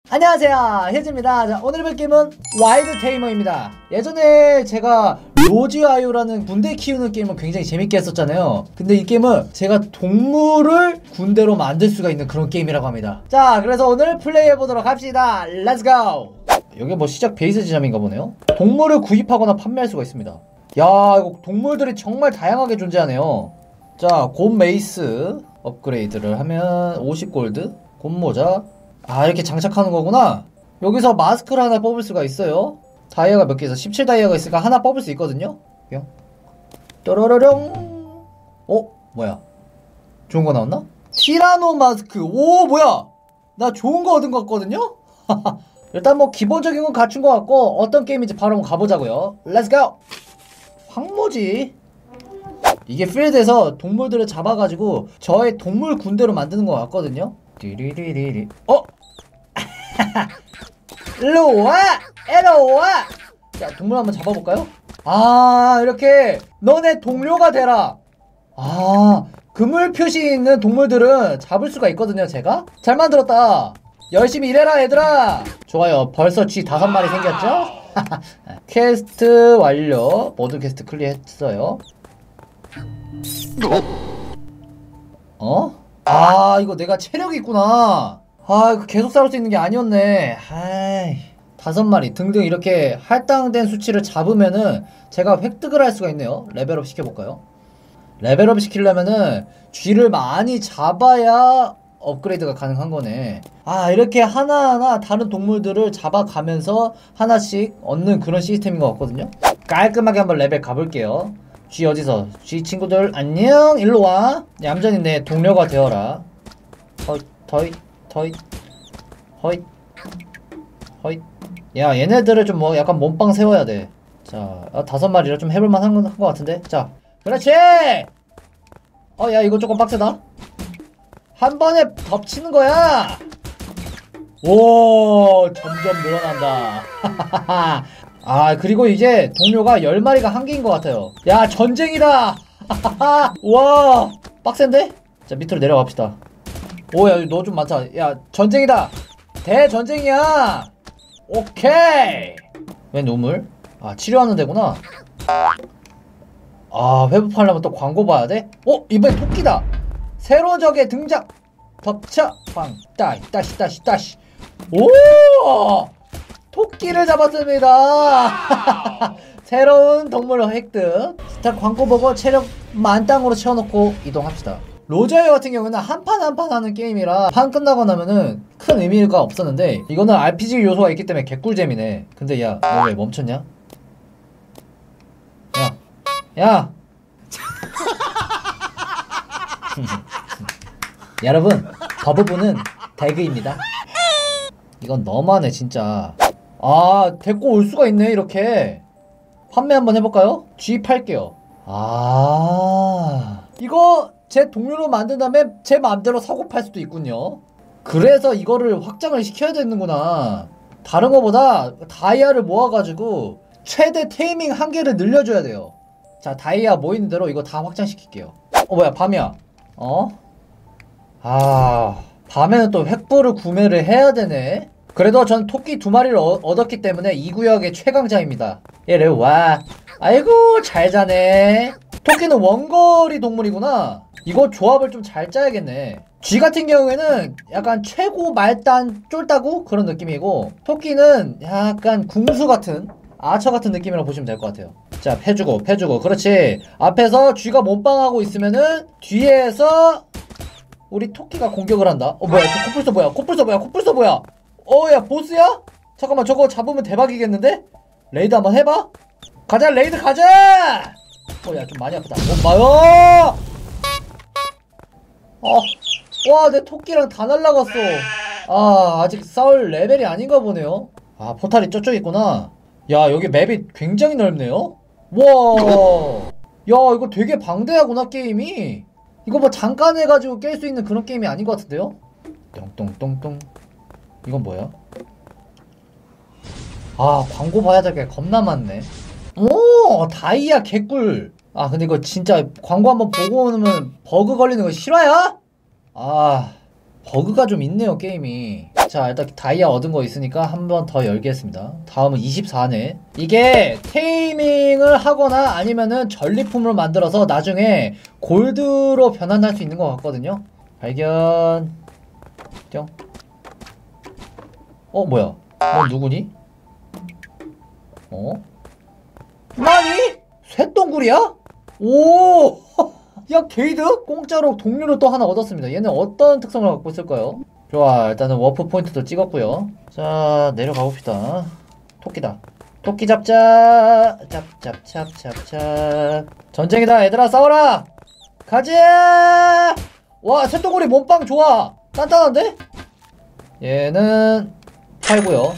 안녕하세요, 혜지입니다. 자, 오늘 볼 게임은 와일드 테이머입니다. 예전에 제가 로즈 아이오라는 군대 키우는 게임을 굉장히 재밌게 했었잖아요. 근데 이 게임은 제가 동물을 군대로 만들 수가 있는 그런 게임이라고 합니다. 자, 그래서 오늘 플레이해보도록 합시다. 렛츠고! 여기 뭐 시작 베이스 지점인가 보네요. 동물을 구입하거나 판매할 수가 있습니다. 야, 이거 동물들이 정말 다양하게 존재하네요. 자, 곰 메이스 업그레이드를 하면 50골드, 곰 모자. 아, 이렇게 장착하는 거구나. 여기서 마스크를 하나 뽑을 수가 있어요. 다이아가 몇 개 있어? 17 다이아가 있으니까 하나 뽑을 수 있거든요. 뿅. 또로로롱. 뭐야? 좋은 거 나왔나? 티라노 마스크. 오, 뭐야? 나 좋은 거 얻은 거 같거든요? 일단 뭐 기본적인 건 갖춘 거 같고, 어떤 게임인지 바로 한번 가보자고요. 렛츠고! 황무지. 이게 필드에서 동물들을 잡아가지고 저의 동물 군대로 만드는 거 같거든요. 띠리리리리. 일로와! 에로와! 자, 동물 한번 잡아볼까요? 아, 이렇게 너네 동료가 되라. 아, 그물 표시 있는 동물들은 잡을 수가 있거든요, 제가. 잘 만들었다. 열심히 일해라, 얘들아. 좋아요. 벌써 쥐 5마리 생겼죠? 퀘스트 완료. 모든 퀘스트 클리어했어요. 아, 이거 내가 체력이 있구나. 아, 이거 계속 싸울 수 있는 게 아니었네. 아이, 5마리 등등 이렇게 할당된 수치를 잡으면은 제가 획득을 할 수가 있네요. 레벨업 시켜볼까요? 레벨업 시키려면은 쥐를 많이 잡아야 업그레이드가 가능한 거네. 아, 이렇게 하나하나 다른 동물들을 잡아가면서 하나씩 얻는 그런 시스템인 것 같거든요. 깔끔하게 한번 레벨 가볼게요. 쥐 어디서? 쥐 친구들 안녕, 일로와. 얌전히 내 동료가 되어라. 허잇 허잇. 야, 얘네들을 좀 뭐 약간 몸빵 세워야 돼. 자, 5마리라 좀 해볼만 한 것 같은데. 자, 그렇지. 야, 이거 조금 빡세다. 한 번에 덮치는 거야. 오, 점점 늘어난다. 아, 그리고 이제 동료가 10마리가 한계인 것 같아요. 야, 전쟁이다. 와, 빡센데? 자, 밑으로 내려갑시다. 오, 야, 너 좀 많다. 야, 전쟁이다. 대전쟁이야. 오케이. 웬 우물? 아, 치료하는 데구나. 아, 회복하려면 또 광고 봐야 돼? 이번엔 토끼다. 새로운 적의 등장. 덮쳐. 빵. 따시. 오! 토끼를 잡았습니다. 새로운 동물 획득. 자, 광고 보고 체력 만땅으로 채워놓고 이동합시다. 로저웨어 같은 경우는 한 판 한 판 하는 게임이라 판 끝나고 나면은 큰 의미가 없었는데 이거는 RPG 요소가 있기 때문에 개꿀잼이네. 근데 야, 너 왜 멈췄냐? 야 여러분, 버브부는 대그입니다. 이건 너무하네 진짜. 아, 데리고 올 수가 있네. 이렇게 판매 한번 해볼까요? G8개요. 아, 이거 제 동료로 만든 다음에 제 마음대로 사고 팔 수도 있군요. 그래서 이거를 확장을 시켜야 되는구나. 다른 거보다 다이아를 모아가지고 최대 테이밍 한계를 늘려줘야 돼요. 자, 다이아 모이는 대로 이거 다 확장시킬게요. 뭐야, 밤이야. 아, 밤에는 또 횃불을 구매를 해야 되네. 그래도 전 토끼 2마리를 얻었기 때문에 이 구역의 최강자입니다. 얘래 와. 아이고, 잘 자네. 토끼는 원거리 동물이구나. 이거 조합을 좀 잘 짜야겠네. 쥐 같은 경우에는 약간 최고 말단 쫄따구 그런 느낌이고, 토끼는 약간 궁수 같은, 아처 같은 느낌이라고 보시면 될 것 같아요. 자, 패주고 그렇지. 앞에서 쥐가 몸빵하고 있으면은 뒤에서 우리 토끼가 공격을 한다. 뭐야, 코뿔소 뭐야. 야, 보스야? 잠깐만, 저거 잡으면 대박이겠는데? 레이드 한번 해봐. 가자, 레이드 가자. 야, 좀 많이 아프다. 마요. 와, 내 토끼랑 다 날라갔어. 아, 아직 싸울 레벨이 아닌가 보네요. 아, 포탈이 저쪽에 있구나. 야, 여기 맵이 굉장히 넓네요. 와, 야, 이거 되게 방대하구나, 게임이. 이거 뭐 잠깐 해가지고 깰 수 있는 그런 게임이 아닌 것 같은데요? 똥똥똥똥. 이건 뭐야? 아, 광고 봐야 될 게 겁나 많네. 오, 다이아 개꿀. 아, 근데 이거 진짜 광고 한번 보고 오면 버그 걸리는 거 실화야? 아, 버그가 좀 있네요, 게임이. 자, 일단 다이아 얻은 거 있으니까 한 번 더 열겠습니다. 다음은 24네. 이게 테이밍을 하거나 아니면은 전리품으로 만들어서 나중에 골드로 변환할 수 있는 것 같거든요. 발견. 뿅. 뭐야? 넌 누구니? 나니? 쇳덩굴이야? 오! 야, 게이드? 공짜로 동료를 또 하나 얻었습니다. 얘는 어떤 특성을 갖고 있을까요? 좋아, 일단은 워프 포인트도 찍었고요. 자, 내려가 봅시다. 토끼다. 토끼 잡자. 짭짭짭짭짭. 전쟁이다, 얘들아, 싸워라! 가자! 와, 쇳덩굴이 몸빵 좋아! 단단한데? 얘는 팔고요.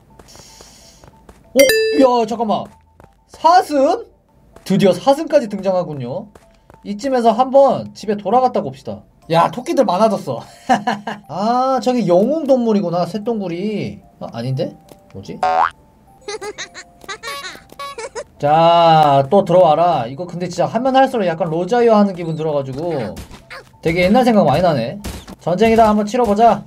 야, 잠깐만. 사슴? 드디어 사슴까지 등장하군요. 이쯤에서 한번 집에 돌아갔다 봅시다. 야, 토끼들 많아졌어. 아, 저기 영웅동물이구나, 쇳덩굴이. 아닌데? 뭐지? 자, 또 들어와라. 이거 근데 진짜 하면 할수록 약간 로자이어 하는 기분 들어가지고 되게 옛날 생각 많이 나네. 전쟁이다, 한번 치러보자.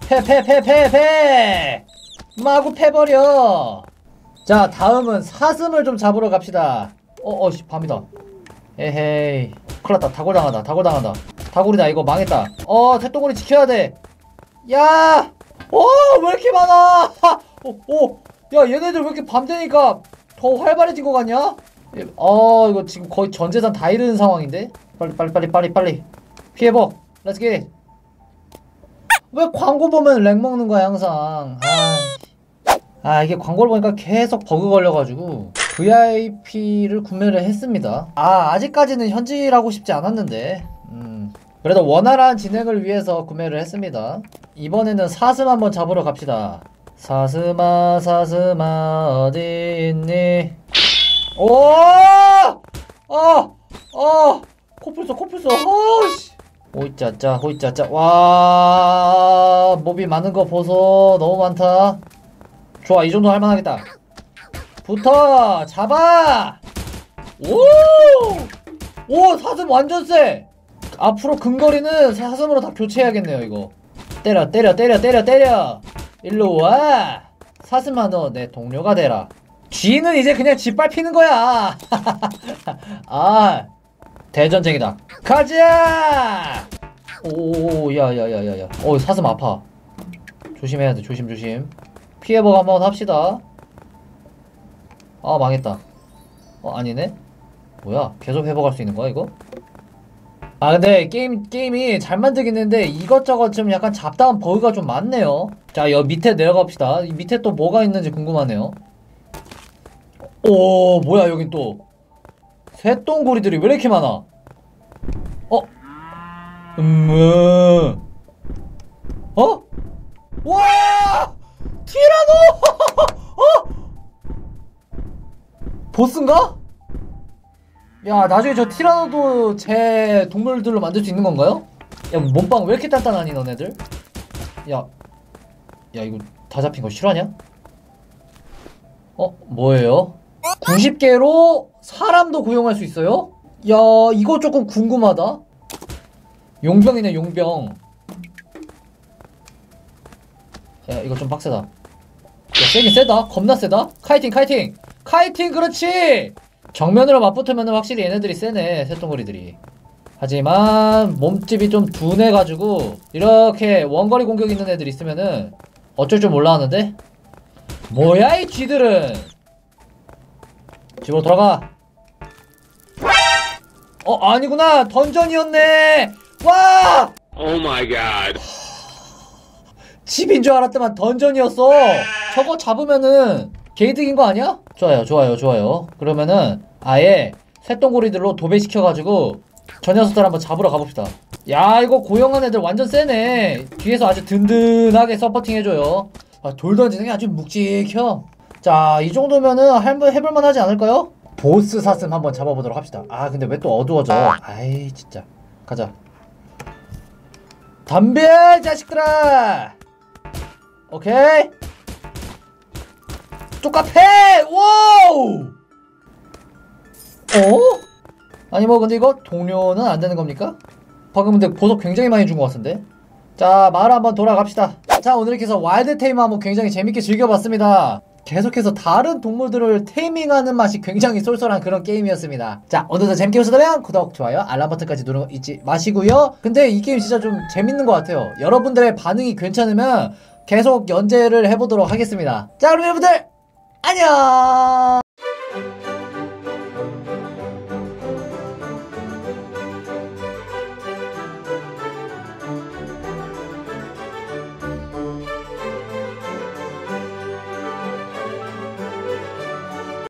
패! 마구 패버려. 자, 다음은 사슴을 좀 잡으러 갑시다. 밤이다. 에헤이, 큰일났다. 다굴당한다. 다굴이다. 이거 망했다. 쇳덩굴이 지켜야 돼. 야! 왜 이렇게 많아? 야, 얘네들 왜 이렇게 밤 되니까 더 활발해진 것 같냐? 이거 지금 거의 전재산 다 잃은 상황인데? 빨리. 피해보. 렛츠 기. 왜 광고 보면 렉 먹는 거야, 항상. 이게 광고를 보니까 계속 버그 걸려가지고 VIP를 구매를 했습니다. 아직까지는 현질하고 싶지 않았는데 그래도 원활한 진행을 위해서 구매를 했습니다. 이번에는 사슴 한번 잡으러 갑시다. 사슴아 어디 있니? 코뿔소 씨. 호이짜짜. 와, 몹이 많은 거 보소. 너무 많다. 좋아, 이 정도 할만하겠다. 붙어! 잡아! 오! 사슴 완전 세! 앞으로 근거리는 사슴으로 다 교체해야겠네요, 이거. 때려! 일로 와! 사슴아, 너 내 동료가 되라. 쥐는 이제 그냥 짓밟히는 거야! 대전쟁이다. 가자! 야야야야야. 사슴 아파. 조심해야 돼, 조심. 피해보고 한번 합시다. 망했다. 아니네? 뭐야, 계속 회복할 수 있는 거야, 이거? 근데 게임이 잘 만들긴 했는데 이것저것 좀 약간 잡다한 버그가 좀 많네요. 자, 여기 밑에 내려가 봅시다. 이 밑에 또 뭐가 있는지 궁금하네요. 뭐야, 여긴 또 쇳덩구리들이 왜 이렇게 많아? 와! 티라노! 보스인가? 야, 나중에 저 티라노도 제 동물들로 만들 수 있는 건가요? 야, 몸빵 왜 이렇게 단단하니, 너네들? 야, 이거 다 잡힌 거 실화냐? 뭐예요? 90개로 사람도 고용할 수 있어요? 야, 이거 조금 궁금하다. 용병이네, 용병. 야, 이거 좀 빡세다. 야, 세긴 세다. 겁나 세다. 카이팅, 그렇지! 정면으로 맞붙으면 확실히 얘네들이 세네, 쇳덩구리들이. 하지만 몸집이 좀 둔해가지고 이렇게 원거리 공격 있는 애들 있으면은 어쩔 줄 몰라 하는데? 뭐야, 이 쥐들은! 집으로 돌아가. 아니구나, 던전이었네. 와! Oh my god. 집인 줄 알았더만 던전이었어. 저거 잡으면은 게이득인 거 아니야? 좋아요. 그러면은 아예 쇳덩구리들로 도배시켜가지고 저 녀석들 한번 잡으러 가봅시다. 야, 이거 고용한 애들 완전 세네. 뒤에서 아주 든든하게 서포팅 해줘요. 돌 던지는 게 아주 묵직혀. 자, 이 정도면은 해볼만 하지 않을까요? 보스 사슴 한번 잡아보도록 합시다. 근데 왜 또 어두워져? 아이, 진짜. 가자. 덤벼, 자식들아! 오케이. 똑같아! 와우! 아니, 근데 이거 동료는 안 되는 겁니까? 방금 근데 보석 굉장히 많이 준 것 같은데? 자, 마을 한번 돌아갑시다. 자, 오늘 이렇게 해서 와일드 테이머 한번 굉장히 재밌게 즐겨봤습니다. 계속해서 다른 동물들을 테이밍하는 맛이 굉장히 쏠쏠한 그런 게임이었습니다. 자, 오늘도 재밌게 보셨다면 구독, 좋아요, 알람 버튼까지 누르는 거 잊지 마시고요. 근데 이 게임 진짜 좀 재밌는 것 같아요. 여러분들의 반응이 괜찮으면 계속 연재를 해보도록 하겠습니다. 자, 그럼 여러분들 안녕.